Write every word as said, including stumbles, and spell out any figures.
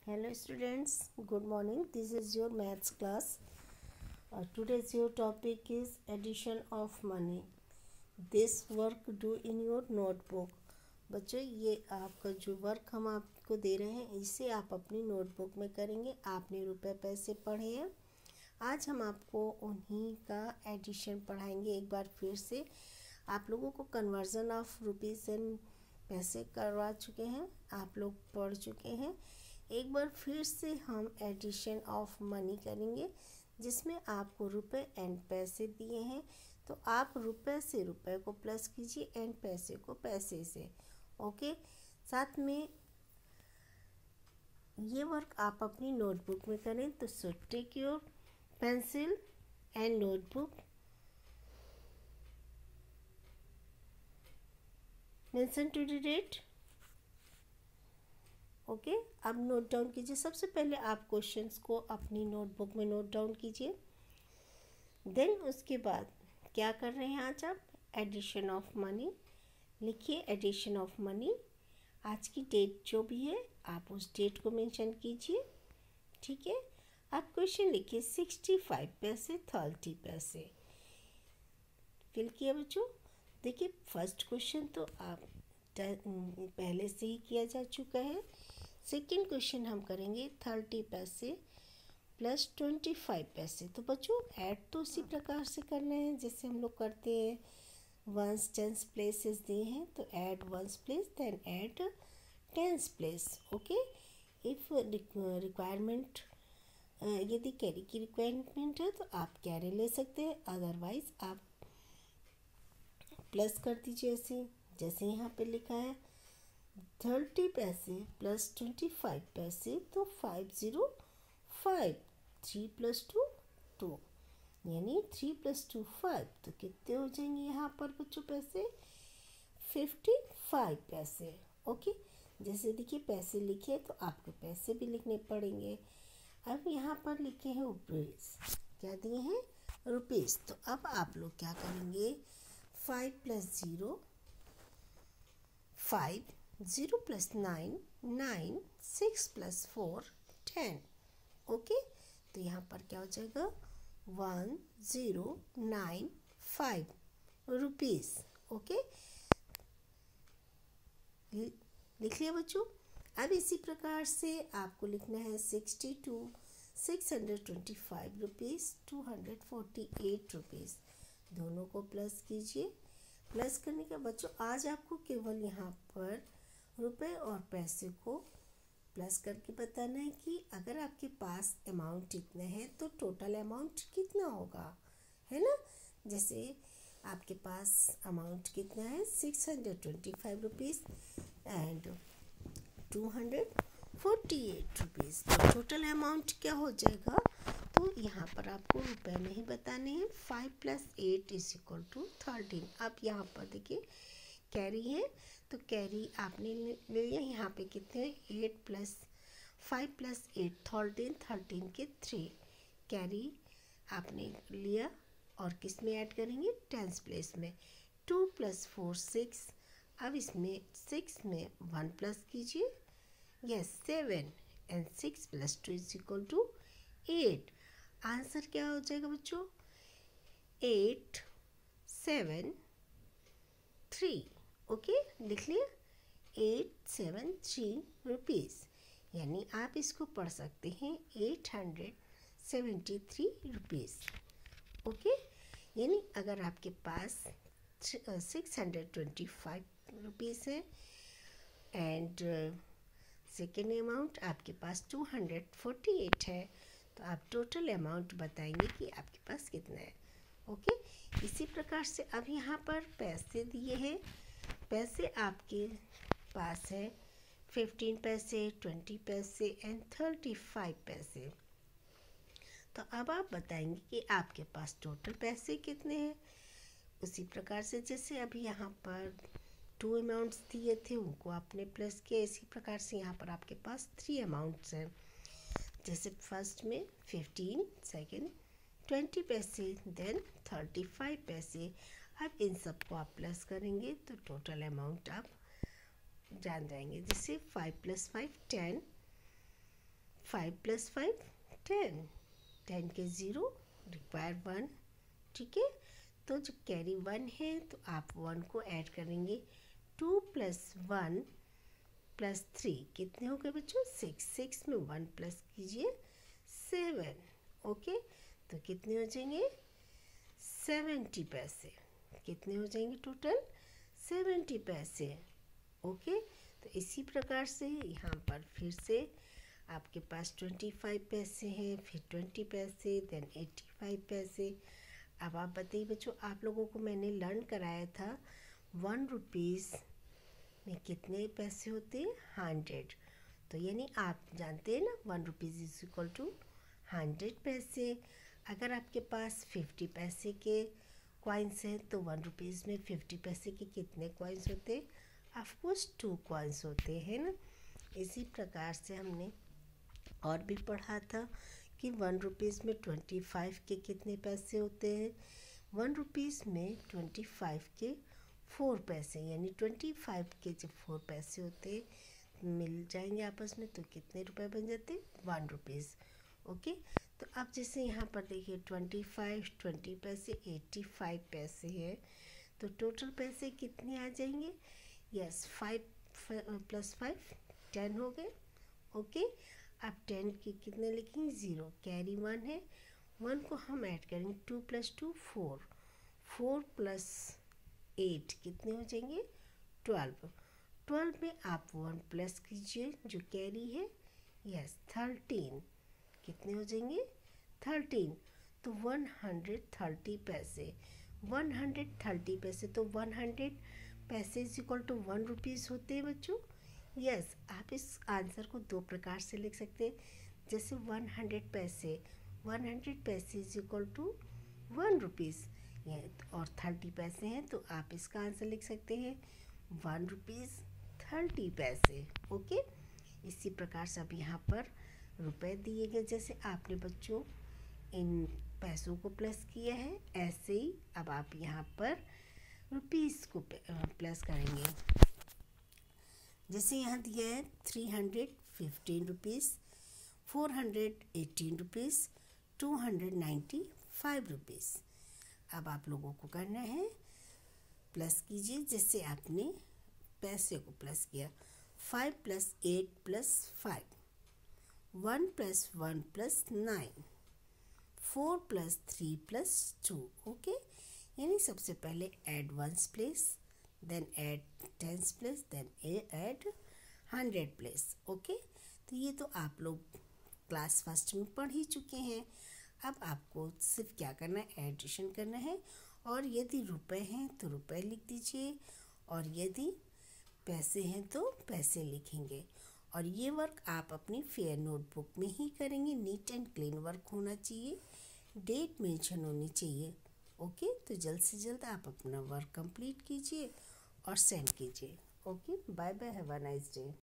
Hello students, good morning. This is your maths class. Uh, today's your topic is addition of money. This work do in your notebook. बच्चों ये आपका जो work हम आपको दे रहे हैं इसे आप अपनी नोटबुक में करेंगे। आपने रुपए पैसे पढ़े हैं, आज हम आपको उन्हीं का एडिशन पढ़ाएंगे। एक बार फिर से आप लोगों को कन्वर्जन ऑफ रुपीज़ एंड पैसे करवा चुके हैं, आप लोग पढ़ चुके हैं। एक बार फिर से हम एडिशन ऑफ मनी करेंगे जिसमें आपको रुपए एंड पैसे दिए हैं, तो आप रुपए से रुपए को प्लस कीजिए एंड पैसे को पैसे से। ओके, साथ में ये वर्क आप अपनी नोटबुक में करें। तो so take your pencil and notebook, mention to the date. Okay okay, अब नोट डाउन कीजिए। सबसे पहले आप क्वेश्चंस को अपनी नोटबुक में नोट डाउन कीजिए। देन उसके बाद क्या कर रहे हैं आज आप? एडिशन ऑफ मनी लिखिए। एडिशन ऑफ मनी, आज की डेट जो भी है आप उस डेट को मेंशन कीजिए। ठीक है, आप क्वेश्चन लिखिए सिक्सटी फाइव पैसे थर्टी पैसे। फिल किया बच्चों? देखिए फर्स्ट क्वेश्चन तो आप पहले से ही किया जा चुका है। सेकेंड क्वेश्चन हम करेंगे थर्टी पैसे प्लस ट्वेंटी फाइव पैसे। तो बच्चों ऐड तो उसी प्रकार से करना है जैसे हम लोग करते हैं। वंस टेंस प्लेसेस दिए हैं तो add ones place then add tens place. Okay, if requirement यदि कैरी की रिक्वायरमेंट है तो आप कैरी ले सकते हैं, अदरवाइज आप प्लस कर दीजिए। ऐसे जैसे यहाँ पे लिखा है थर्टी पैसे प्लस ट्वेंटी फाइव पैसे, तो five zero five. Three plus two two, यानी थ्री प्लस टू फाइव, तो कितने हो जाएंगे यहाँ पर बच्चों पैसे? फिफ्टी फाइव पैसे। ओके, जैसे देखिए पैसे लिखे तो आपको पैसे भी लिखने पड़ेंगे। अब यहाँ पर लिखे हैं रुपीज़, क्या दिए हैं? रुपीज़। तो अब आप लोग क्या करेंगे? Five plus zero five, zero plus nine nine, six plus four ten. Okay, तो यहाँ पर क्या हो जाएगा? One zero nine five rupees. Okay, लिख लिया बच्चों? अब इसी प्रकार से आपको लिखना है sixty two six hundred twenty five rupees two hundred forty eight rupees. दोनों को प्लस कीजिए। प्लस करने का बच्चों आज आपको केवल यहाँ पर रुपए और पैसे को प्लस करके बताना है कि अगर आपके पास अमाउंट इतना है तो टोटल अमाउंट कितना होगा, है ना। जैसे आपके पास अमाउंट कितना है? Six hundred twenty five rupees and two hundred forty eight rupees. तो टोटल अमाउंट क्या हो जाएगा? तो यहाँ पर आपको रुपए में ही बताने हैं। Five plus eight is equal to thirteen. अब यहाँ पर देखिए कैरी है तो कैरी आपने ले लिया। यहाँ पे कितने? Eight plus five plus eight thirteen, thirteen के थ्री कैरी आपने लिया और किस में ऐड करेंगे? टेंस प्लेस में। Two plus four six. अब इसमें सिक्स में वन प्लस कीजिए, yes seven, and six plus two is equal to eight. Answer क्या हो जाएगा बच्चों? Eight seven three. ओके, लिख लिया? एट सेवन थ्री रुपीज़, यानी आप इसको पढ़ सकते हैं eight hundred seventy three rupees. Okay, यानी अगर आपके पास six hundred twenty five rupees है एंड सेकेंड अमाउंट आपके पास टू हंड्रेड फोर्टी एट है, तो आप टोटल अमाउंट बताएंगे कि आपके पास कितना है। ओके, इसी प्रकार से अब यहाँ पर पैसे दिए हैं। पैसे आपके पास है फिफ्टीन पैसे, ट्वेंटी पैसे एंड थर्टी फाइव पैसे। तो अब आप बताएंगे कि आपके पास टोटल पैसे कितने हैं। उसी प्रकार से जैसे अभी यहाँ पर टू अमाउंट्स दिए थे उनको आपने प्लस किया, इसी प्रकार से यहाँ पर आपके पास थ्री अमाउंट्स हैं। जैसे फर्स्ट में फिफ्टीन, सेकेंड ट्वेंटी पैसे, देन थर्टी फाइव पैसे। अब इन सब को आप प्लस करेंगे तो टोटल अमाउंट आप जान जाएंगे। जैसे five plus five ten, five plus five ten, ten के ज़ीरो रिक्वायर वन, ठीक है। तो जो कैरी वन है तो आप वन को ऐड करेंगे, two plus one plus three कितने हो गए बच्चों, सिक्स, सिक्स में वन प्लस कीजिए सेवन, ओके। तो कितने हो जाएंगे, सेवेंटी पैसे, कितने हो जाएंगे टोटल, सेवेंटी पैसे, ओके। तो इसी प्रकार से यहाँ पर फिर से आपके पास ट्वेंटी फाइव पैसे हैं, फिर ट्वेंटी पैसे, देन एट्टी फाइव पैसे। अब आप बताइए बच्चों, आप लोगों को मैंने लर्न कराया था वन रुपीज़ में कितने पैसे होते हैं, हंड्रेड। तो यानी आप जानते हैं ना one rupees is equal to hundred पैसे। अगर आपके पास फिफ्टी पैसे के कॉइन्स हैं तो वन रुपीज़ में फिफ्टी पैसे के कितने कॉइन्स होते हैं, ऑफकोर्स टू कॉइन्स होते हैं ना। इसी प्रकार से हमने और भी पढ़ा था कि वन रुपीज़ में ट्वेंटी फाइव के कितने पैसे होते हैं, वन रुपीज़ में ट्वेंटी फाइव के फोर पैसे, यानी ट्वेंटी फाइव के जब फोर पैसे होते हैं मिल जाएंगे आपस में तो कितने रुपए बन जाते, वन रुपीज़, ओके। तो आप जैसे यहाँ पर देखिए ट्वेंटी फाइव, ट्वेंटी पैसे, एट्टी फाइव पैसे है, तो टोटल पैसे कितने आ जाएंगे, yes five plus five ten हो गए, ओके। अब टेन के कितने लिखेंगे, ज़ीरो, कैरी वन है, वन को हम ऐड करेंगे, two plus two four, four plus eight कितने हो जाएंगे, ट्वेल्व, ट्वेल्व में आप वन प्लस कीजिए जो कैरी है, यस थर्टीन, कितने हो जाएंगे, थर्टीन। तो वन हंड्रेड थर्टी पैसे, वन हंड्रेड थर्टी पैसे, तो वन हंड्रेड पैसे is equal to one rupees होते हैं बच्चों, यस yes, आप इस आंसर को दो प्रकार से लिख सकते हैं, जैसे वन हंड्रेड पैसे, वन हंड्रेड पैसे is equal to one rupees, और थर्टी पैसे हैं तो आप इसका आंसर लिख सकते हैं वन रुपीज़ थर्टी पैसे, ओके। इसी प्रकार से अब यहाँ पर रुपए दिए गए, जैसे आपने बच्चों इन पैसों को प्लस किया है, ऐसे ही अब आप यहाँ पर रुपीज़ को प्लस करेंगे। जैसे यहाँ दिया है three hundred fifteen rupees, four hundred eighteen rupees, two hundred ninety five rupees. अब आप लोगों को करना है प्लस कीजिए, जैसे आपने पैसे को प्लस किया, five plus eight plus five, one plus one plus nine, four plus three plus two, okay. यानी सबसे पहले add ones place, then add tens place, then add hundred place, okay. तो ये तो आप लोग क्लास फर्स्ट में पढ़ ही चुके हैं। अब आपको सिर्फ क्या करना है, एडिशन करना है, और यदि रुपए हैं तो रुपए लिख दीजिए, और यदि पैसे हैं तो पैसे लिखेंगे। और ये वर्क आप अपनी फेयर नोटबुक में ही करेंगे, नीट एंड क्लीन वर्क होना चाहिए, डेट मेंशन होनी चाहिए, ओके। तो जल्द से जल्द आप अपना वर्क कंप्लीट कीजिए और सेंड कीजिए, okay. Bye bye, have a nice day.